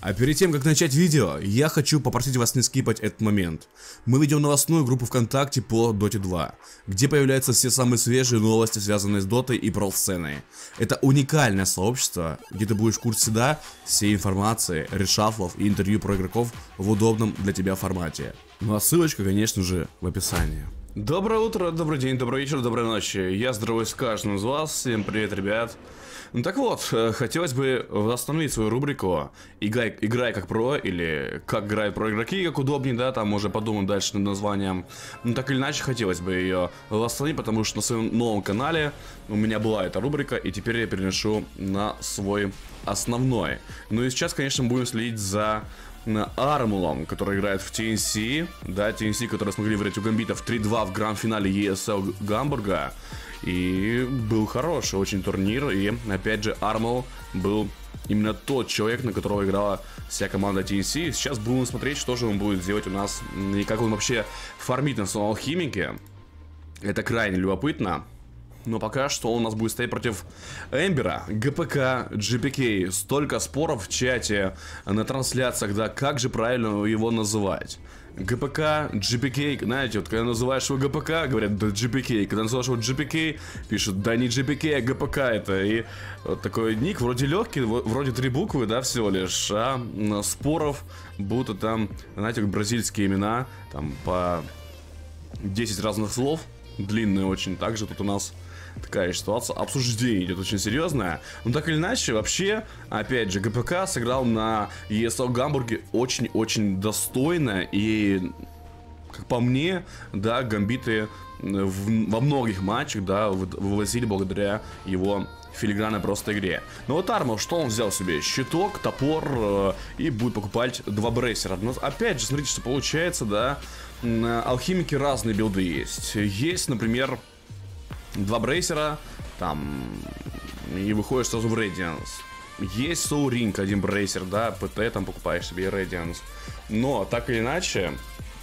А перед тем, как начать видео, я хочу попросить вас не скипать этот момент. Мы ведем новостную группу ВКонтакте по Dota 2, где появляются все самые свежие новости, связанные с Дотой и про-сценой. Это уникальное сообщество, где ты будешь в курсе всей информации, решафлов и интервью про игроков в удобном для тебя формате. Ну а ссылочка, конечно же, в описании. Доброе утро, добрый день, добрый вечер, доброй ночи. Я здороваюсь с каждым из вас. Всем привет, ребят. Ну так вот, хотелось бы восстановить свою рубрику «Играй как про» или «Как играют про игроки», как удобнее, да, там уже подумаем дальше над названием. Ну так или иначе, хотелось бы ее восстановить, потому что на своем новом канале у меня была эта рубрика, и теперь я переношу на свой основной. Ну и сейчас, конечно, будем следить за Армулом, который играет в TNC, да, TNC, которые смогли выиграть у Гамбитов 3-2 в гранд-финале ESL Гамбурга. И был хороший очень турнир, и опять же Армул был именно тот человек, на которого играла вся команда TNC. Сейчас будем смотреть, что же он будет делать у нас, и как он вообще фармит на своем алхимике. Это крайне любопытно. Но пока что он у нас будет стоять против Эмбера, ГПК, GPK. Столько споров в чате, на трансляциях, да, как же правильно его называть. ГПК, GPK, знаете, вот когда называешь его ГПК, говорят, да GPK. Когда называешь его GPK, пишут, да не GPK, а ГПК это. И вот такой ник, вроде легкий, вроде 3 буквы, да, всего лишь. А споров будто там, знаете, как бразильские имена, там по 10 разных слов, длинные очень. Также тут у нас такая ситуация, обсуждение идет очень серьезное. Но так или иначе, вообще, опять же, ГПК сыграл на ESL Гамбурге очень-очень достойно. И, как по мне, да, гамбиты во многих матчах, да, вывозили благодаря его филигранной просто игре. Но вот Армул, что он взял себе? Щиток, топор и будет покупать 2 брейсера. Но опять же, смотрите, что получается, да, на алхимике разные билды есть. Есть, например, 2 брейсера, там, и выходишь сразу в Radiance. Есть Soul Ring, 1 брейсер, да, ПТ, там покупаешь себе Radiance. Но, так или иначе,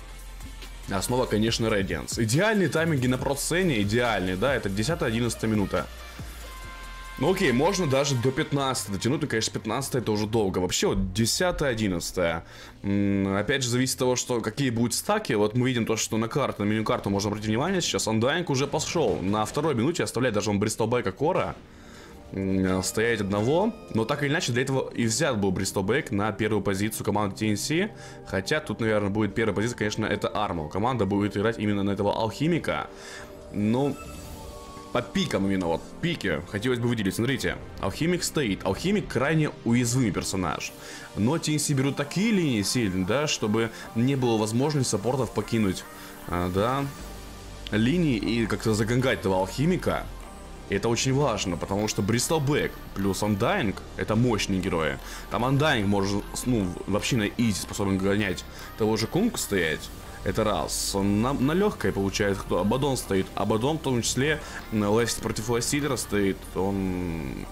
основа, конечно, Radiance. Идеальные тайминги на про-сцене, идеальные, да, это 10-11 минута. Ну окей, можно даже до 15 дотянуть, но, конечно, 15 это уже долго. Вообще, вот 10-11. Опять же, зависит от того, что какие будут стаки. Вот мы видим то, что на карту, на меню-карту можно обратить внимание сейчас. Undying уже пошел. На 2-й минуте оставляет даже он Бристолбека Кора. Стоять одного. Но так или иначе, для этого и взят был Бристолбек на первую позицию команды TNC. Хотя тут, наверное, будет первая позиция, конечно, это Армул. Команда будет играть именно на этого алхимика. Ну, по пикам именно, вот, пики хотелось бы выделить. Смотрите, алхимик стоит. Алхимик крайне уязвимый персонаж. Но TNC берут такие линии сильные, да, чтобы не было возможности саппортов покинуть, да, линии и как-то загангать этого алхимика. И это очень важно, потому что Бристолбек плюс Undying это мощные герои. Там Undying может, ну, вообще на изи способен гонять того же Кунг стоять. Это раз. На легкой получает кто? Абадон стоит. Абадон в том числе против Ластидера стоит. Он...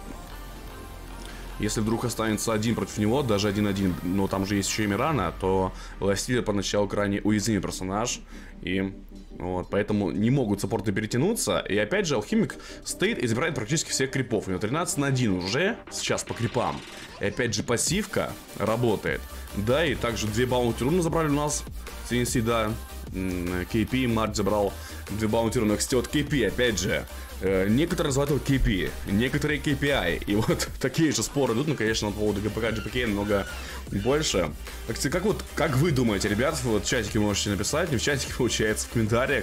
Если вдруг останется один против него, даже 1-1, но там же есть еще и Мирана, то Ластидер поначалу крайне уязвимый персонаж. И вот, поэтому не могут саппорты перетянуться. И опять же, алхимик стоит и забирает практически всех крипов. У него 13-1 уже сейчас по крипам. И опять же, пассивка работает. Да, и также 2 баунти-руны забрали у нас. TNC, да, KP, Март забрал 2 баунти-руны. Кстати, вот KP, опять же, некоторые называют его KP, некоторые KPI. И вот такие же споры идут, ну, конечно, по поводу ГПК, GPK намного больше. Кстати, как вы думаете, ребят, вот в чатике можете написать, не в чатике, получается, в комментариях,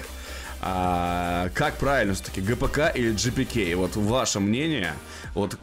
как правильно все-таки, ГПК или GPK? Вот ваше мнение, вот...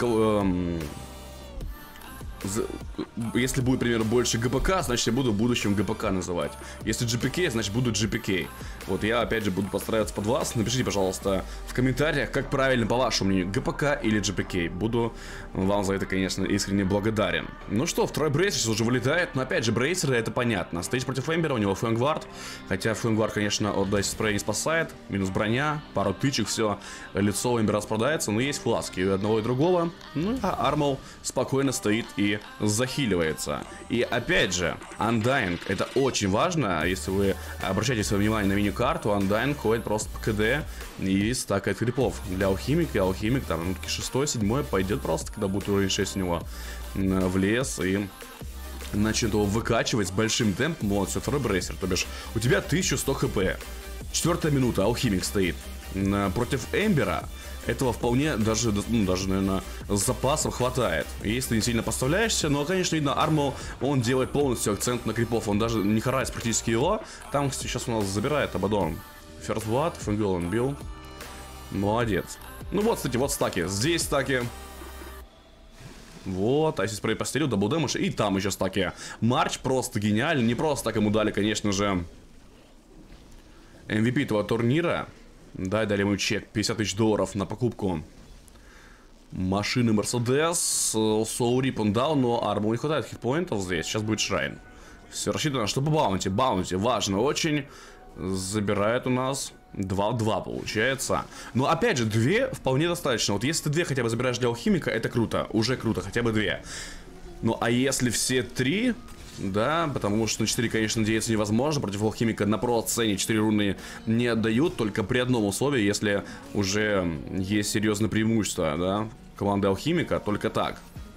Если будет, например, больше ГПК, значит я буду в будущем ГПК называть. Если GPK, значит буду GPK. Вот я опять же буду подстраиваться под вас. Напишите, пожалуйста, в комментариях, как правильно по вашему мнению, ГПК или GPK. Буду вам за это, конечно, искренне благодарен. Ну что, 2-й брейсер уже вылетает. Но опять же, брейсеры это понятно. Стоит против Эмбера, у него Флэнгвард. Хотя Флэнгвард, конечно, от Дайс Спрея не спасает. Минус броня, пару тычек, все. Лицо Эмбера распродается, но есть фласки и одного и другого. Ну а Армул спокойно стоит и захиливается. И опять же, Undying, это очень важно. Если вы обращаете свое внимание на меню-карту, Undying ходит просто по КД и стакает крипов. Для алхимика, и алхимик там, ну, 6-7 пойдет просто, когда будет уровень 6 у него в лес. И начнет его выкачивать с большим темпом. Вот, все, второй брейсер, то бишь у тебя 1100 хп. 4-я минута, алхимик стоит. Против Эмбера этого вполне даже, ну, даже, наверное, с запасом хватает. Если ты не сильно поставляешься, но, конечно, видно, Армл, он делает полностью акцент на крипов. Он даже не харает практически его. Там, кстати, сейчас у нас забирает Абадон. First Blood, Фэнгел он бил. Молодец. Ну вот, кстати, вот стаки. Здесь стаки. Вот, Айси Спрей постелил, дабл дэмэдж, и там еще стаки. Марч просто гениальный. Не просто так ему дали, конечно же, MVP этого турнира. Да, дали ему чек 50 тысяч долларов на покупку машины Мерседес. Soul Rip он дал, но Арму не хватает хитпоинтов здесь. Сейчас будет Шрайн. Все рассчитано, что по баунти. Баунти важно очень. Забирает у нас 2-2 получается. Но опять же, 2 вполне достаточно. Вот если ты 2 хотя бы забираешь для алхимика, это круто. Уже круто, хотя бы 2. Ну а если все 3... Да, потому что на 4, конечно, надеяться невозможно. Против алхимика на про-сцене 4 руны не отдают. Только при одном условии, если уже есть серьезное преимущество, да, команды алхимика, только так.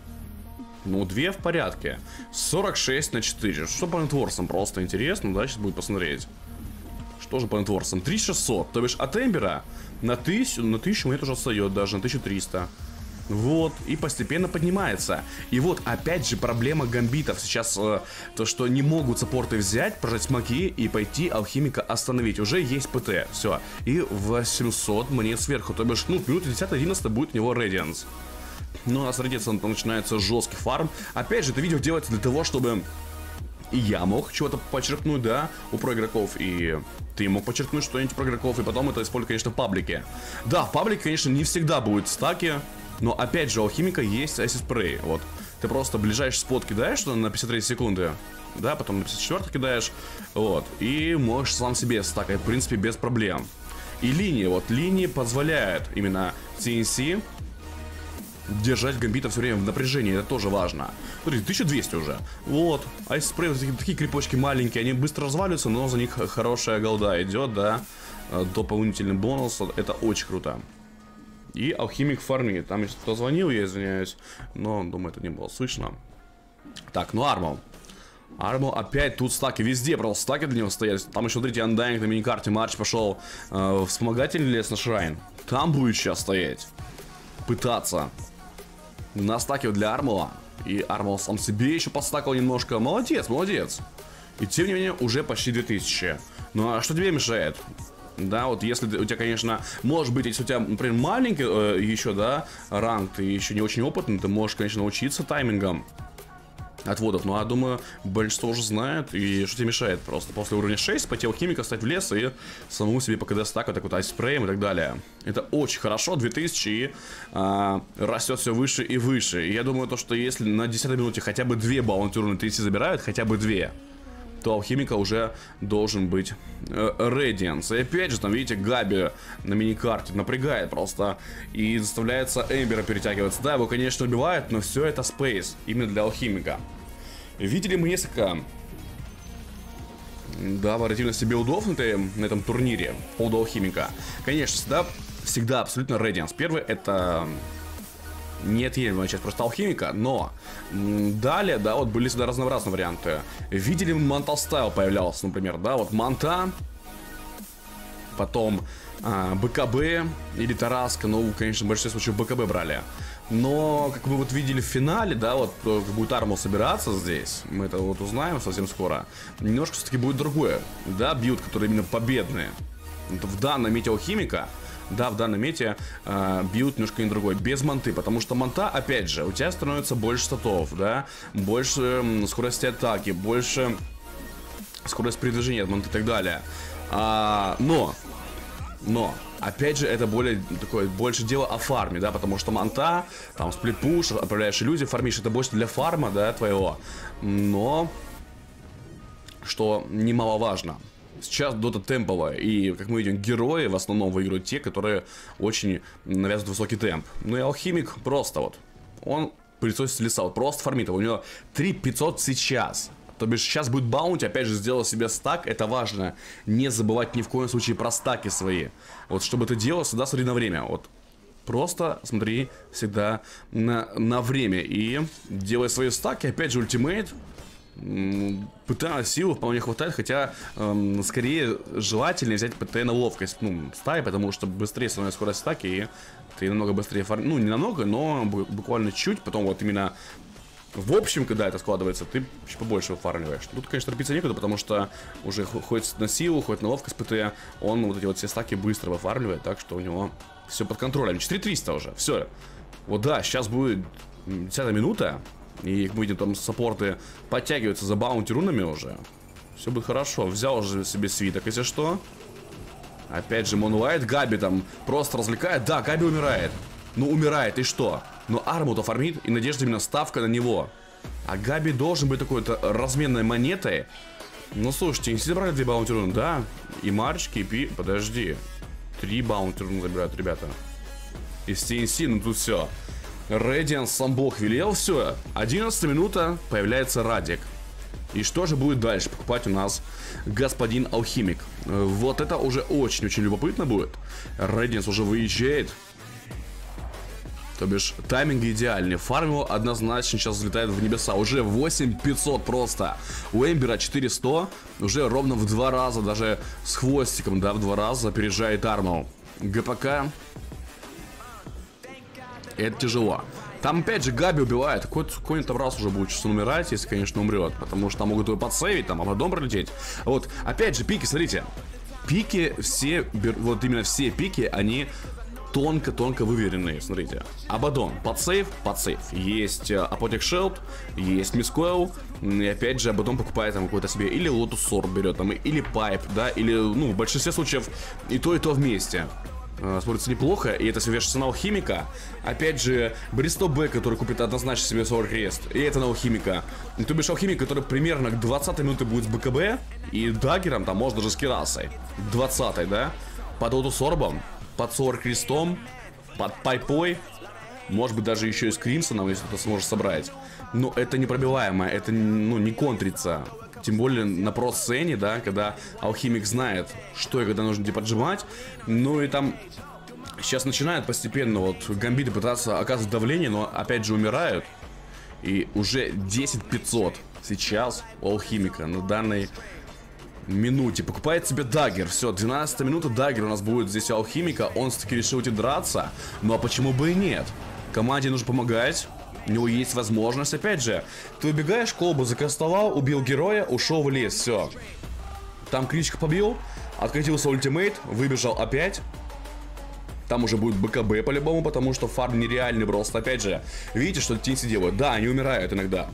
Ну, 2 в порядке. 46 на 4. Что по нетворсам? Просто интересно, да, сейчас будет посмотреть. Что же по нетворсам? 3600. То бишь от Эмбера на 1000 мне тоже отстает даже, на 1300. Вот, и постепенно поднимается. И вот, опять же, проблема гамбитов сейчас, то, что не могут саппорты взять, прожать смоки и пойти алхимика остановить. Уже есть ПТ, все. И 800 монет сверху, то бишь, ну, минуты 10-11 будет у него Radiance. Ну, а с Radiance начинается жесткий фарм. Опять же, это видео делается для того, чтобы и я мог чего-то подчеркнуть, да, у проигроков, и ты мог подчеркнуть что-нибудь про игроков, и потом это использовать, конечно, в паблике. Да, в паблике, конечно, не всегда будет стаки. Но опять же, у алхимика есть Айси Спрей. Вот. Ты просто ближайший спот кидаешь на 53 секунды. Да, потом на 54 кидаешь. Вот. И можешь сам себе стакать, в принципе, без проблем. И линии, вот, линии позволяют именно CNC держать гамбита все время в напряжении. Это тоже важно. Смотри, 1200 уже. Вот. Айси Спрей, вот такие крипочки маленькие, они быстро разваливаются, но за них хорошая голда идет, да. Дополнительный бонус. Это очень круто. И алхимик фармит. Там если кто звонил, я извиняюсь. Но, думаю, это не было слышно. Так, ну Армл. Армл опять тут стаки. Везде просто стаки для него стоят. Там еще, смотрите, Undying на миникарте. Марч пошел вспомогательный лес на Шрайн. Там будет сейчас стоять. Пытаться. На стаке для Армла. И Армл сам себе еще подстакал немножко. Молодец, молодец. И тем не менее, уже почти 2000. Ну а что тебе мешает? Да, вот если у тебя, конечно, может быть, если у тебя, например, маленький еще, да, ранг, ты еще не очень опытный, ты можешь, конечно, научиться таймингом отводов. Но я думаю, большинство уже знает, и что тебе мешает просто после уровня 6 пойти алхимика, стать в лес и самому себе по КД стак, вот так вот айспреем и так далее. Это очень хорошо, 2000 и растет все выше и выше. И я думаю, то, что если на 10-й минуте хотя бы 2 баунти руны 30 забирают, хотя бы 2, то алхимика уже должен быть Radiance. И опять же, там, видите, Габи на миникарте напрягает просто и заставляется Эмбера перетягиваться. Да, его, конечно, убивают, но все это спейс именно для алхимика. Видели мы несколько, да, вариативности билдов на этом турнире по поводу алхимика. Конечно, всегда абсолютно Radiance. Первый это неотъемлемая часть просто алхимика, но далее, да, вот были всегда разнообразные варианты. Видели, Мантал Стайл появлялся, например, да, вот Манта, потом БКБ или Тараска, ну, конечно, в большинстве случаев БКБ брали. Но, как вы вот видели в финале, да, вот как будет Армл собираться здесь, мы это вот узнаем совсем скоро, немножко все-таки будет другое, да, билд, который именно победный. В данном мете алхимика, да, в данном мете билд немножко не другой, без манты, потому что манта, опять же, у тебя становится больше статов, да, больше скорости атаки, больше скорость передвижения от манты и так далее. Но, опять же, это более такое, больше дело о фарме, да, потому что манта, там, сплит-пуш, отправляешь иллюзии, фармишь, это больше для фарма, да, твоего, но, что немаловажно, сейчас дота темповая, и, как мы видим, герои в основном выигрывают те, которые очень навязывают высокий темп. Ну и алхимик просто вот, он пылесосит леса, вот просто фармит его, у него 3500 сейчас. То бишь сейчас будет баунти, опять же, сделал себе стак, это важно. Не забывать ни в коем случае про стаки свои. Вот, чтобы ты делал, всегда смотри на время. Вот, просто смотри всегда на время. И делай свои стаки, опять же, ультимейт. ПТ на силу вполне хватает, хотя скорее желательнее взять ПТ на ловкость, ну, стаи, потому что быстрее становится скорость стаки, и ты намного быстрее фармишь, ну, не намного, но буквально чуть, потом вот именно в общем, когда это складывается, ты чуть побольше фармливаешь. Тут, конечно, торопиться некуда, потому что уже хоть на силу, хоть на ловкость ПТ, он вот эти вот все стаки быстро выфармливает, так что у него все под контролем. 4300 уже, все. Вот да, сейчас будет 10 минута. И мы видим, там саппорты подтягиваются за баунти рунами уже. Все будет хорошо. Взял уже себе свиток, если что. Опять же, Монлайт. Габи там просто развлекает. Да, Габи умирает. Ну, умирает, и что? Но арму-то фармит, и надежда именно ставка на него. А Габи должен быть такой-то разменной монетой. Ну, слушайте, не забрали 2 баунти руны, да? И Марч, Кипи, подожди. 3 баунти руны забирают, ребята. Из TNC, ну тут все. Рэдианс сам бог велел, все. 11 минута, появляется Радик. И что же будет дальше покупать у нас господин Алхимик? Вот это уже очень-очень любопытно будет. Рэдианс уже выезжает. То бишь, тайминг идеальный. Фармил однозначно сейчас взлетает в небеса. Уже 8500 просто. У Эмбера 4100. Уже ровно в 2 раза, даже с хвостиком, да, в 2 раза опережает Арму. ГПК. Это тяжело. Там опять же Габи убивает. Какой-нибудь там раз уже будет часу умирать, если, конечно, умрет. Потому что там могут его подсейвить, там, а потом пролететь. Вот, опять же, пики, смотрите. Пики все, вот именно все пики, они тонко-тонко выверенные, смотрите. Абадон, подсейв. Есть Апотек Шелд, есть Мискойл. И опять же, Абадон покупает там какой-то себе или Лотус Сорд берет, там, или Пайп, да, или, ну, в большинстве случаев и то вместе. Смотрится неплохо, и это все вешается на Алхимика. Опять же, Бристо Б, который купит однозначно себе Solar Crest, и это на Алхимика. И то бишь Алхимик, который примерно к 20 минуте будет с БКБ, и даггером, там, может даже с Кирасой. 20-й, да? Под Лотусорбом, под Solar Crest'ом, под Пайпой, может быть даже еще и с Кримсоном, если кто сможет собрать. Но это непробиваемое, это, ну, не контрится. Тем более на про-сцене, да, когда Алхимик знает, что и когда нужно типа поджимать. Ну и там сейчас начинают постепенно вот гамбиты пытаться оказывать давление, но опять же умирают. И уже 10500 сейчас у Алхимика на данной минуте. Покупает себе даггер. Все, 12 минута, даггер у нас будет здесь у Алхимика. Он все-таки решил идти драться. Ну а почему бы и нет? Команде нужно помогать. У него есть возможность, опять же. Ты убегаешь, колбу закастовал, убил героя, ушел в лес, все. Там кричка побил, откатился ультимейт, выбежал опять. Там уже будет БКБ по-любому, потому что фарм нереальный просто. Опять же, видите, что TNC делают? Да, они умирают иногда.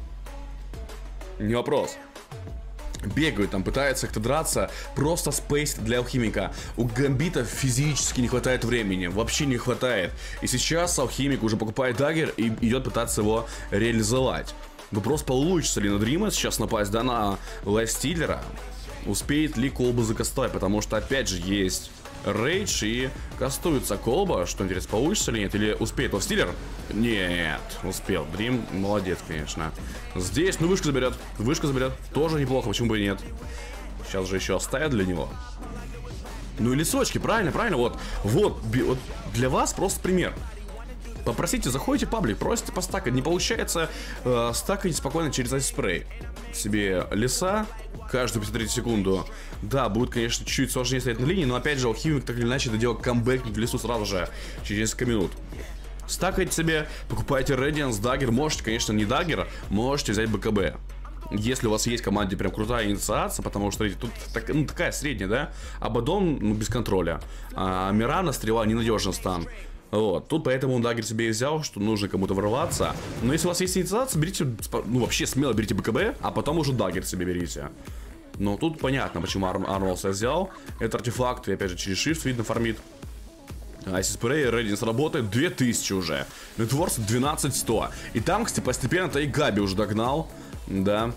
Не вопрос. Бегают там, пытаются как-то драться. Просто спейс для Алхимика. У Гамбита физически не хватает времени. Вообще не хватает. И сейчас Алхимик уже покупает даггер и идет пытаться его реализовать. Вопрос, получится ли на Дрима сейчас напасть, да, на лайфстиллера. Успеет ли колба закастовать, потому что опять же есть рейдж и кастуется колба. Что интересно, получится ли нет? Или успеет лайфстиллер? Нет, успел. Дрим молодец, конечно. Здесь, ну, вышку заберет. Тоже неплохо, почему бы и нет. Сейчас же еще оставят для него. Ну и лесочки, правильно. Вот для вас просто пример. Попросите, заходите в паблик, просите постакать. Не получается, стакайте спокойно через айспрей. Себе леса каждую 53 секунду. Да, будет, конечно, чуть сложнее стоять на линии, но опять же, Алхимик так или иначе доделал камбэк в лесу сразу же, через несколько минут. Стакайте себе, покупайте Radiance, даггер. Можете, конечно, не даггер, можете взять БКБ. Если у вас есть в команде прям крутая инициация, потому что тут такая средняя, да? Абадон, ну, без контроля. А Мирана, стрела, ненадежный стан. Вот, тут поэтому он даггер себе и взял, что нужно кому-то ворваться. Но если у вас есть инициация, берите, ну вообще смело берите БКБ, а потом уже даггер себе берите. Но тут понятно, почему Арнолд взял. Это артефакт, и опять же через shift видно фармит. Айси спрей, Рэдинс работает, 2000 уже. Нетворс 12100. И там, кстати, постепенно-то и Габи уже догнал. Да.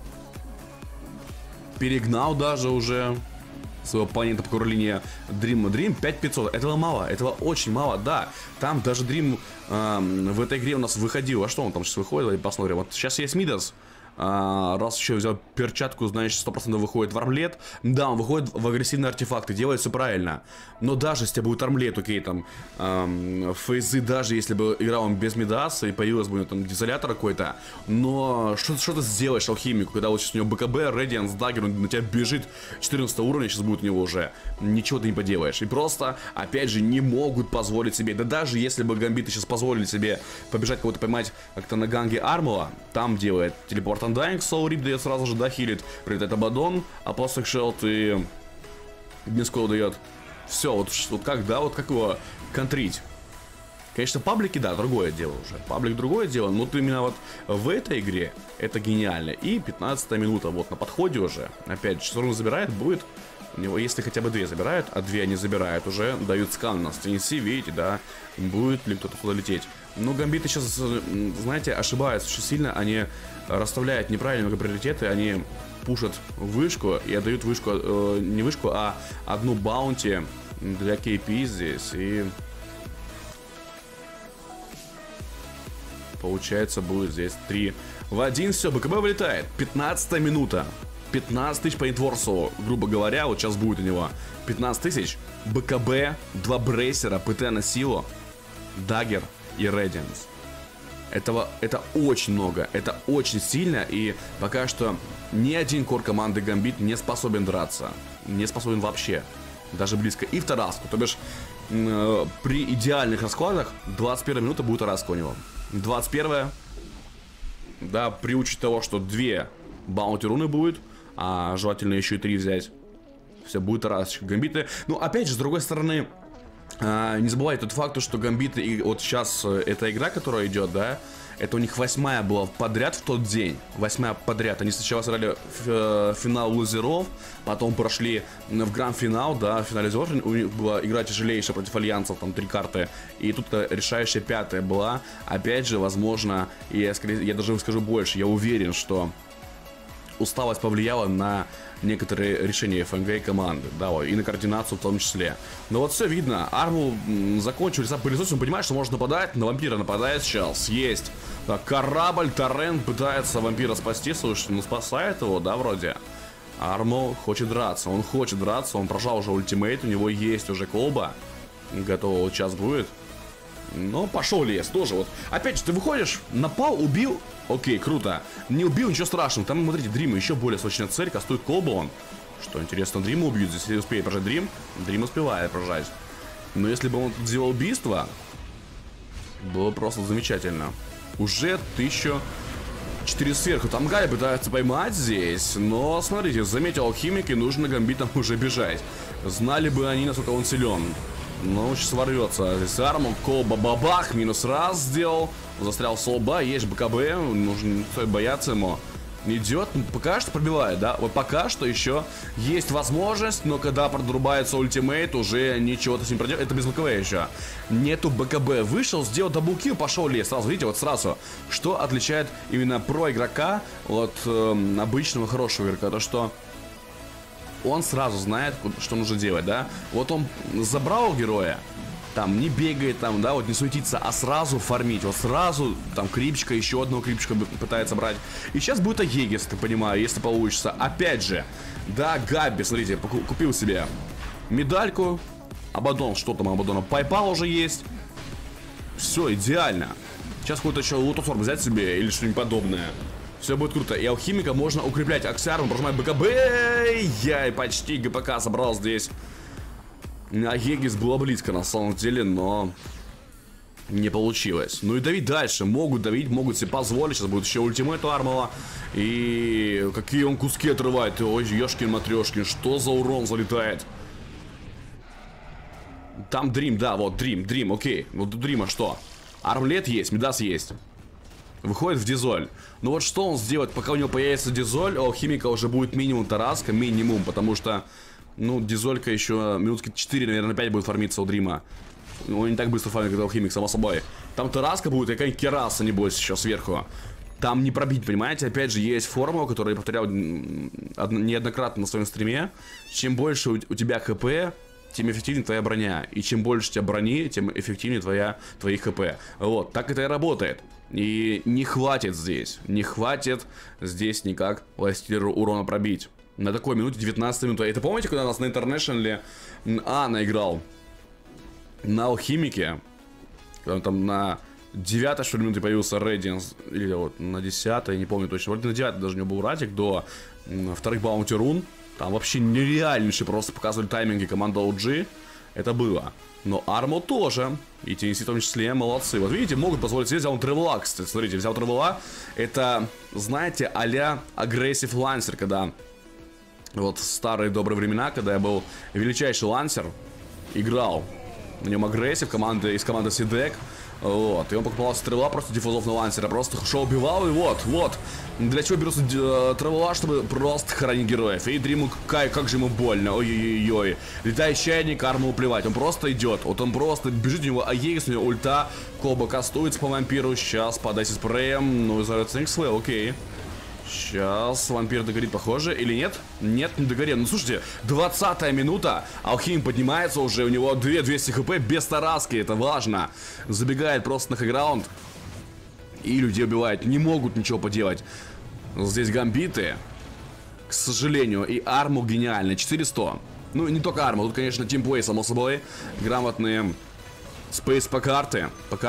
Перегнал даже уже своего оппонента по линии Дрим 5500. Этого мало, этого очень мало, да. Там даже Дрим в этой игре у нас выходил. А что он там сейчас выходит? Давайте посмотрим. Вот сейчас есть Мидас. Раз еще взял перчатку, значит 100% выходит в армлет. Да, он выходит в агрессивные артефакты, делает все правильно. Но даже если будет армлет, окей, там, фейзы, даже если бы играл он без Мидаса и появилось бы там дизолятор какой-то. Но что ты сделаешь алхимику, когда вот сейчас у него БКБ, Радианс, Даггер, он на тебя бежит, 14 уровня сейчас будет у него уже. Ничего ты не поделаешь. И просто, опять же, не могут позволить себе. Да даже если бы гамбиты сейчас позволили себе побежать кого-то поймать как-то на ганге Армала, там делает телепорт Undying, Soul Rip дает сразу же, да, хилит. Прилетает Абадон, Apostle Sheld и Мискол дает. Все, вот как, да, вот как его контрить. Конечно, паблики, да, другое дело уже. Паблик другое дело, но вот именно вот в этой игре это гениально. И 15-я минута вот на подходе уже. Опять, что забирает, будет... У него, если хотя бы 2 забирают, а 2 не забирают, уже дают скан на Стринси, видите, да, будет ли кто-то куда лететь. Но гамбиты сейчас, знаете, ошибаются очень сильно, они расставляют неправильные приоритеты, они пушат вышку и отдают вышку, не вышку, а одну баунти для KP здесь, и получается будет здесь 3 в 1, все, БКБ вылетает, 15-я минута. 15 тысяч по интворсу, грубо говоря, вот сейчас будет у него 15 тысяч, БКБ, 2 брейсера, ПТ на силу, Даггер и Радианс. Это очень много, это очень сильно, и пока что ни один кор команды Гамбит не способен драться, не способен вообще, даже близко. И в Тараску, то бишь при идеальных раскладах 21 минута будет Тараска у него. 21, да, при учете того, что 2 баунти руны будет, а желательно еще и 3 взять. Все, будет раз гамбиты. Ну, опять же, с другой стороны, не забывайте тот факт, что гамбиты, и вот сейчас эта игра, которая идет, да, это у них 8-я была подряд в тот день. 8-я подряд. Они сначала сыграли в финал лузеров, потом прошли в гранд-финал, да, в финале Зоржин. У них была игра тяжелейшая против альянсов, там 3 карты. И тут решающая 5-я была. Опять же, возможно, я даже скажу больше, я уверен, что усталость повлияла на некоторые решения ФНГ команды, да, и на координацию в том числе. Но вот все видно, Арму закончили сам пылесос, он понимает, что может нападать, на вампира нападает сейчас, есть. Так, корабль, Торрент пытается вампира спасти, слушайте, ну спасает его, да, вроде. Арму хочет драться, он прожал уже ультимейт, у него есть уже колба, готово вот сейчас будет. Но пошел лес тоже вот. Опять же, ты выходишь, напал, убил. Окей, круто. Не убил, ничего страшного. Там, смотрите, Дрима еще более сочная цель. Кастует колбу он. Что интересно, Дрима убьют. Здесь если успеет прожать Дрим, Дрим успевает прожать. Но если бы он тут сделал убийство, было просто замечательно. Уже 1004 сверху. Там Гай пытается поймать здесь. Но, смотрите, заметил алхимик, и нужно гамбитам уже бежать. Знали бы они, насколько он силен. Ну, сейчас ворвется. Здесь Арму, колба, бабах, минус раз сделал. Застрял с лба, есть БКБ, нужно не стоит бояться ему. Идет, пока что пробивает, да? Вот пока что еще есть возможность, но когда продрубается ультимейт, уже ничего ты с ним проделать. Это без БКБ еще. Нету БКБ. Вышел, сделал даблкил, пошел лес. Сразу, видите, вот сразу. Что отличает именно про игрока от обычного хорошего игрока? То, что он сразу знает, что нужно делать, да? Вот он забрал героя, там не бегает, там, да, вот не суетится, а сразу фармить, вот сразу, там, крипчика, еще одного крипчика пытается брать. И сейчас будет Аегис, ты понимаю, если получится. Опять же, да, Габи, смотрите, купил себе медальку, Абадон, что там Абадона, пайпал уже есть. Все, идеально. Сейчас какой-то еще лутосорб взять себе или что-нибудь подобное. Все будет круто. И алхимика можно укреплять. Аксиарм прожимает БКБ. Я почти ГПК собрал здесь. Аегис было близко на самом деле, но не получилось. Ну и давить дальше. Могут давить, могут себе позволить. Сейчас будет еще ультимейт у Армала. И какие он куски отрывает. Ой, ёшкин-матрёшкин. Что за урон залетает? Там Дрим, да, вот Дрим, окей. Вот у Дрима что? Армлет есть, Мидас есть. Выходит в дизоль. Но вот что он сделает, пока у него появится дизоль, у алхимика уже будет минимум Тараска, минимум, потому что, ну, дизолька еще минутки 4, наверное, 5 будет фармиться у Дрима. Он не так быстро фармит, как алхимик, само собой. Там Тараска будет, и какая-нибудь кераса, небось, еще сверху. Там не пробить, понимаете? Опять же, есть формула, которую я повторял неоднократно на своем стриме. Чем больше у тебя ХП, тем эффективнее твоя броня. И чем больше у тебя брони, тем эффективнее твои хп. Вот, так это и работает. И не хватит здесь никак властителю урона пробить. На такой минуте, 19 минуты. Это помните, когда у нас на Интернешнале наиграл на Алхимике? Когда он там на 9-й, что ли, минуте появился Radiance, или вот на 10-й, не помню точно. Вроде на 9-й даже у него был ратик до вторых Bounty Run. Там вообще нереальнейшие просто показывали тайминги команды OG. Это было. Но Армо тоже. И TNC в том числе молодцы. Вот видите, могут позволить себе. Взял он Тревела, кстати. Смотрите, взял Тревела. Это, знаете, а-ля Aggressive Lancer, когда... Вот в старые добрые времена, когда я был величайший лансер, играл на нем агрессив из команды Сидек. Вот, и он покупал Тревела просто диффузов на лансера, просто шел убивал, и вот. Для чего берутся Тревела, чтобы просто хоронить героев. И Дриму, как же ему больно, ой-ой-ой. Летающий чайник, Арму плевать, он просто идет, вот он просто бежит, у него Аегис, у него ульта, Колба кастуется по вампиру, сейчас подайся спреем, ну и взорвется Инкслей, окей. Сейчас вампир догорит, похоже, или нет? Нет, не догорел. Ну, слушайте, 20-я минута, Алхимик поднимается уже, у него 200 хп без тараски, это важно. Забегает просто на хайграунд и людей убивает, не могут ничего поделать. Здесь гамбиты, к сожалению, и Арму гениальный, 400. Ну, не только Арму, тут, конечно, тимплей, само собой, грамотные спейс по карте.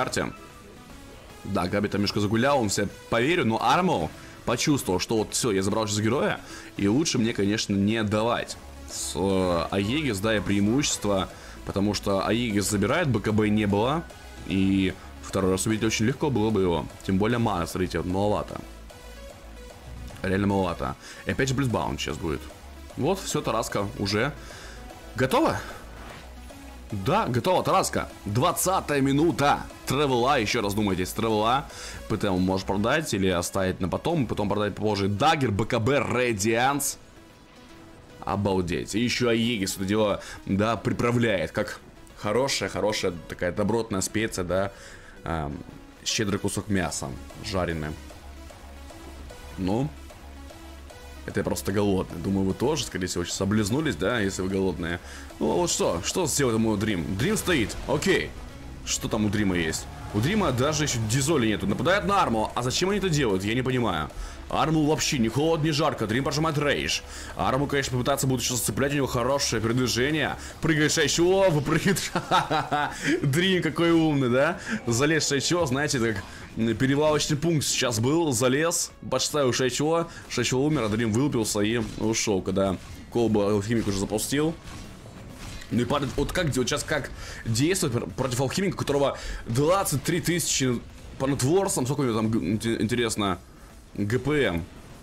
Да, Габи там немножко загулял, он все поверил, но Арму почувствовал, что вот все, я забрал сейчас героя, и лучше мне, конечно, не отдавать. С Аегис, да, и преимущество, потому что Аегис забирает, БКБ не было, и второй раз убить очень легко было бы его. Тем более мана, смотрите, маловато. Реально маловато. И опять же близбаунд сейчас будет. Вот, все, тараска уже готова? Да, готова тараска. 20-я минута. Тревела, еще раз думайте, Тревела. ПТ он может продать или оставить на потом, потом продать позже. Даггер, БКБ, Радианс. Обалдеть. И еще Аегис это дело, да, приправляет. Как хорошая такая добротная специя, да. Щедрый кусок мяса, жареный. Ну, это я просто голодный. Думаю, вы тоже, скорее всего, сейчас облизнулись, да, если вы голодные. Ну, вот что сделает ему Дрим? Дрим стоит, окей. Что там у Дрима есть? У Дрима даже еще дизоли нету. Нападает на Арму. А зачем они это делают? Я не понимаю. Арму вообще ни холодно, ни жарко. Дрим прожимает рейдж. Арму, конечно, попытаться будет сейчас сцеплять. У него хорошее передвижение. Прыгает Шайчо, выпрыгивает. Дрим какой умный, да? Залез Шайчо, знаете, это как перевалочный пункт сейчас был. Залез, подставил Шайчо. Шайчо умер, а Дрим вылупился и ушел, когда Колба Алхимик уже запустил. Ну и падает, вот сейчас как действовать против Алхимика, у которого 23 тысячи по нетворсам, сколько у него там, интересно, ГПМ?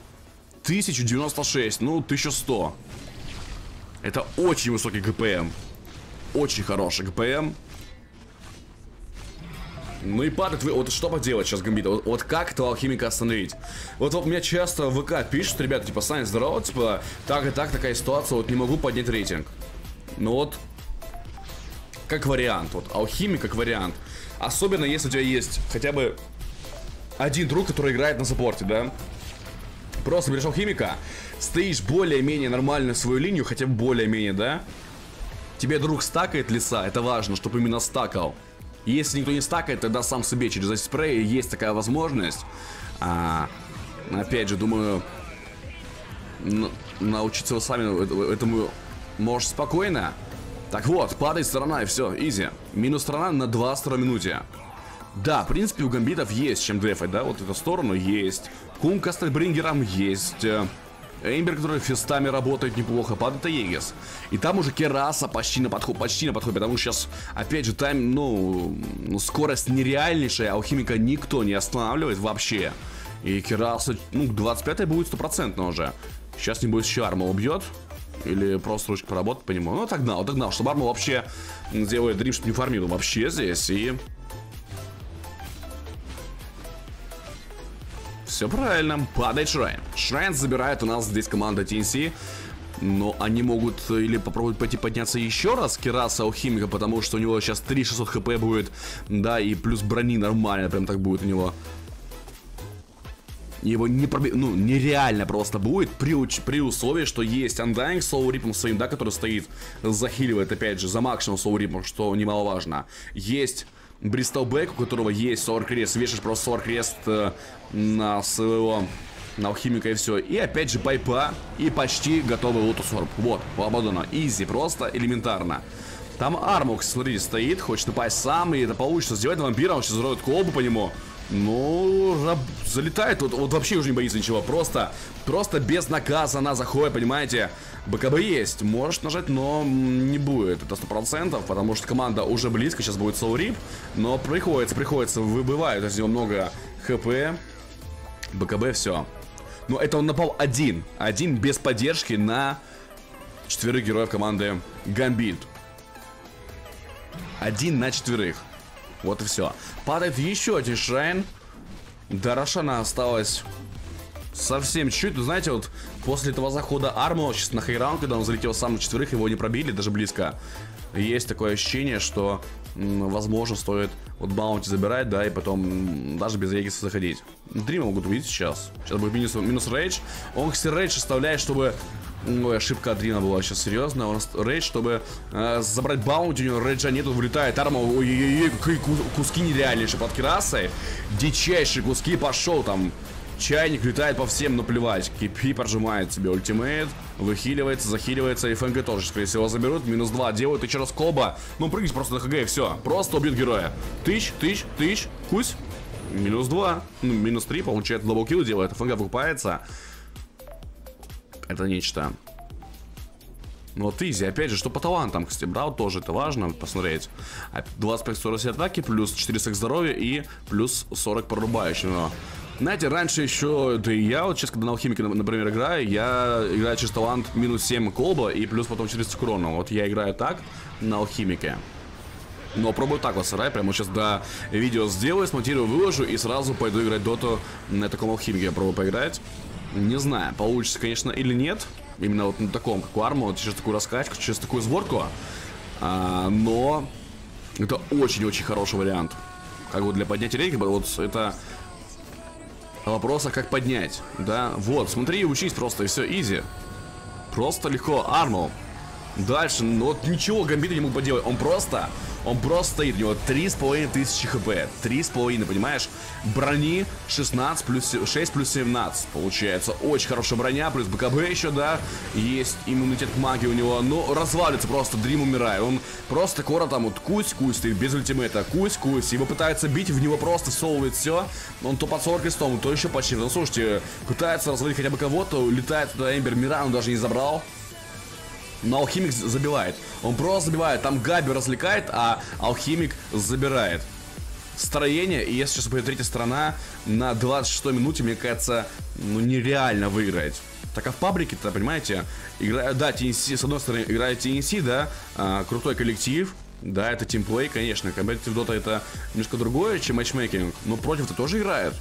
1096, ну 1100. Это очень высокий ГПМ. Очень хороший ГПМ. Ну и падает, вот что поделать сейчас Гамбита, вот как этого Алхимика остановить? Вот меня часто в ВК пишут, ребята, типа, Саня, здорово, типа, так и так, такая ситуация, вот не могу поднять рейтинг. Ну вот, как вариант, вот Алхимик как вариант. Особенно если у тебя есть хотя бы один друг, который играет на саппорте, да. Просто берешь Алхимика, стоишь более-менее нормально свою линию, хотя бы более-менее, да. Тебе друг стакает леса, это важно, чтобы именно стакал. Если никто не стакает, тогда сам себе через спрей есть такая возможность. Опять же, думаю, научиться вы сами этому можешь спокойно. Так вот, падает сторона и все, изи. Минус сторона на 20 минуте. Да, в принципе, у гамбитов есть чем дефать, да, вот эту сторону есть. Кумка с Тальбрингером есть. Эмбер, который фестами работает неплохо, падает Аегис. И там уже Кераса почти на подходе, потому что сейчас, опять же, тайм, скорость нереальнейшая, Алхимика никто не останавливает вообще. И Кераса, 25-й будет 100% уже. Сейчас, небось, еще Арма убьет. Или просто ручка поработать по нему. Ну, отогнал, чтобы Арма вообще делает дрим, чтобы не фармил вообще здесь. И все правильно, падает Шрайн. Шрайн забирает у нас здесь команда TNC. Но они могут или попробовать пойти подняться еще раз Кераса Алхимика, потому что у него сейчас 3600 хп будет. Да, и плюс брони нормально, прям так будет у него. Его не ну, нереально просто будет при условии, что есть Undying с Soul Rip'ом своим, да, который стоит, захиливает, опять же, за максимум Soul Rip'ом, что немаловажно. Есть Бристол Бэк, у которого есть Solar Crest, вешаешь просто Solar Crest на своего... на алхимика и все. И опять же пайпа. И почти готовый Lotus Orb. Вот, у Абадона. Изи, просто элементарно. Там Армукс, смотрите, стоит, хочет напасть сам, и это получится. Сделать на вампира, он сейчас взорвет колбу по нему. Ну, залетает, вот вообще уже не боится ничего. Просто безнаказанно заходит, понимаете. БКБ есть, может нажать, но не будет. Это 100%, потому что команда уже близко, сейчас будет Soul Rip. Но приходится, выбывает из него много ХП. БКБ, все. Но это он напал один без поддержки на 4 героев команды Гамбит. 1 на 4. Вот и все. Падает еще один Шрайн. До Рошана осталось совсем чуть-чуть. Ну, знаете, вот после этого захода Армо, сейчас на хайраунд, когда он залетел сам на 4, его не пробили, даже близко. Есть такое ощущение, что, возможно, стоит вот баунти забирать, да, и потом даже без региса заходить. Дрима могут увидеть сейчас. Сейчас будет минус рейдж. Он, кстати, рейдж оставляет, чтобы... Ой, ошибка от Дрина была сейчас серьезная. Он рейдж, чтобы забрать баунти. У него рейджа нету, вылетает Арма. Ой-ой-ой, какие куски нереальнейшие под керасой. Дичайшие куски, пошел там. Чайник летает по всем, наплевать. Кипи прожимает себе ультимейт. Выхиливается, захиливается. И ФНГ тоже, скорее всего, заберут. Минус 2 делают. И через колба. Ну, прыгнуть просто на ХГ, и все. Просто убьют героя. Тыщ. Кусь. Минус 2. Ну, минус 3, получается, даблкил делает. ФНГ выкупается. Это нечто. Ну вот изи, опять же, что по талантам, кстати, брал тоже, это важно посмотреть. 25-40 атаки, плюс 4 секс здоровья и плюс 40 прорубающего. Знаете, раньше еще, да и я вот сейчас, когда на алхимике, например, играю, я играю через талант минус 7 колба и плюс потом через крону. Вот я играю так на алхимике. Но пробую так вот сарай, прямо сейчас до видео сделаю, смонтирую, выложу и сразу пойду играть доту на таком алхимике. Я пробую поиграть. Не знаю, получится, конечно, или нет. Именно вот на таком, как у Арма, вот через такую раскачку, через такую сборку. Но это очень-очень хороший вариант. Как вот для поднятия рейки, вот это вопрос, а как поднять, да? Вот, смотри, учись просто, и все, изи. Просто легко, Арму. Дальше, ну вот ничего Гамбит не мог поделать. Он просто стоит, у него 3500 хп. 3,5, понимаешь? Брони 16 плюс 6 плюс 17. Получается, очень хорошая броня. Плюс БКБ еще, да. Есть иммунитет к магии у него. Но развалится просто, Дрим умирает. Он просто скоро там вот кусь стоит без ультимейта. Кусь. Его пытается бить, в него просто всовывает все. Он то под 40 крестом, то еще почти. Ну слушайте, пытается развалить хотя бы кого-то. Летает туда Эмбер, Мира он даже не забрал. Но алхимик забивает. Он просто забивает. Там Габи развлекает, а алхимик забирает. Строение. И если сейчас будет третья сторона, на 26-й минуте, мне кажется, ну нереально выиграть. Так а в паблике-то, понимаете, играет, да, TNC, с одной стороны, играет TNC, да, крутой коллектив. Да, это тимплей, конечно. Компетитив Dota это немножко другое, чем матчмейкинг. Но против-то тоже играет.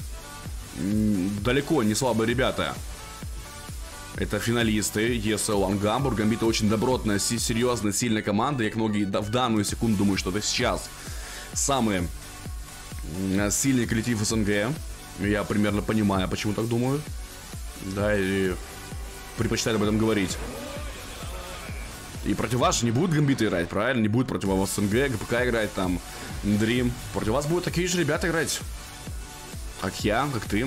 Далеко не слабые ребята. Это финалисты ESL Ангамбург. Гамбит очень добротная, серьезная, сильная команда. Я многие в данную секунду думаю, что это сейчас самый сильный коллектив СНГ. Я примерно понимаю, почему так думаю. Да, и предпочитаю об этом говорить. И против вас не будут Гамбиты играть, правильно? Не будет против вас СНГ, ГПК играть, там, Dream. Против вас будут такие же ребята играть. Как я, как ты.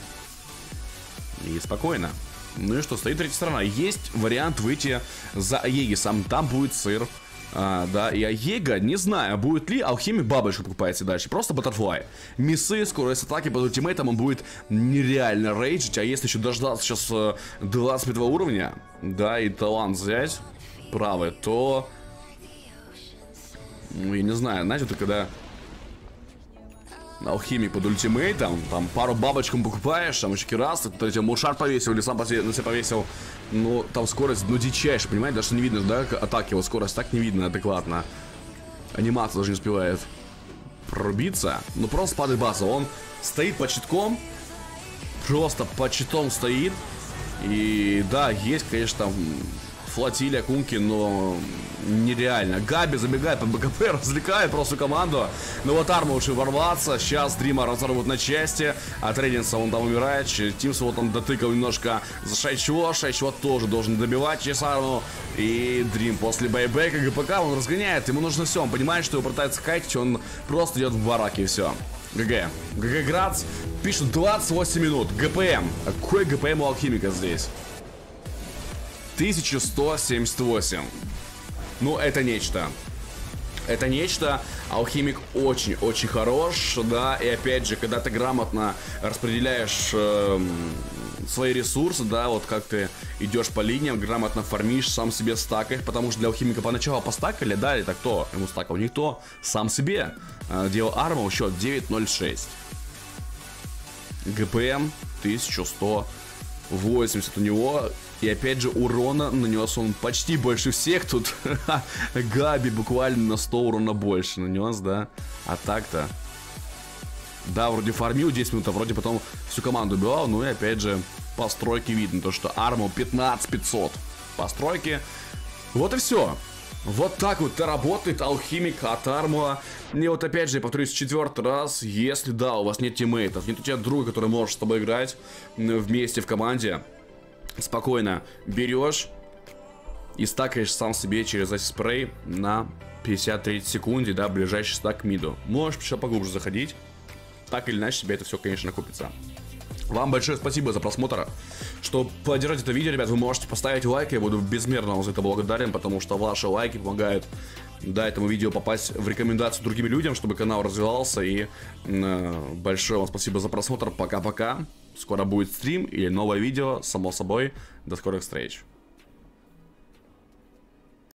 И спокойно. Ну и что, стоит третья сторона. Есть вариант выйти за Аегисом. Там будет сыр. Да, и Аега, не знаю, будет ли алхимик бабочку покупается дальше. Просто баттерфлай. Миссы, скорость атаки под ультимейтом, он будет нереально рейджить. А если еще дождаться сейчас 25 уровня, да, и талант взять правый, то... Ну, я не знаю, знаете, ты когда... Алхимик под ультимейтом, там пару бабочком покупаешь, там еще керас, ты тебе мушар повесил или сам на себя повесил. Ну, там скорость, ну, дичайшая, понимаете, даже не видно, да, атаки, вот скорость так не видно адекватно. Анимация даже не успевает пробиться. Ну, просто падает база, он стоит под щитком, просто под щитом стоит. И, да, есть, конечно, там флотилия Кунки, но нереально. Габи забегает по БКП, развлекает просто команду. Но вот Арма лучше ворваться. Сейчас Дрима разорвут на части. От Рейдинса он там умирает. Тимс вот он дотыкал немножко за Шайчо. Шайчо тоже должен добивать через Арму. И Дрим после байбека ГПК он разгоняет. Ему нужно все. Он понимает, что его пытается кайтить. Он просто идет в бараке и все. ГГ. ГГ Грац пишет 28 минут. ГПМ. А какой ГПМ у Алхимика здесь? 1178. Ну, это нечто. Это нечто. Алхимик очень-очень хорош, да. И опять же, когда ты грамотно распределяешь свои ресурсы, да, вот как ты идешь по линиям, грамотно фармишь, сам себе стакаешь, потому что для Алхимика поначалу постакали, да, это кто ему стакал? Никто, сам себе делал арму, счет 9.06. ГПМ 1180 у него. И опять же урона нанес он почти больше всех тут. Габи буквально на 100 урона больше нанес, да. А так-то. Да, вроде фармил 10 минут, а вроде потом всю команду убивал. Ну и опять же по стройке видно то, что арму 15500 по стройке. Вот и все. Вот так вот работает Алхимик от Армуа. И вот опять же, я повторюсь, 4-й раз. Если да, у вас нет тиммейтов, нет у тебя друга, который может с тобой играть вместе в команде, спокойно берешь и стакаешь сам себе через спрей на 53 секунде, да, ближайший стак к миду. Можешь еще поглубже заходить. Так или иначе, себе это все, конечно, купится. Вам большое спасибо за просмотр. Чтобы поддержать это видео, ребят, вы можете поставить лайк. Я буду безмерно вам за это благодарен, потому что ваши лайки помогают, да, этому видео попасть в рекомендацию другим людям, чтобы канал развивался. И большое вам спасибо за просмотр. Пока-пока. Скоро будет стрим или новое видео, само собой. До скорых встреч.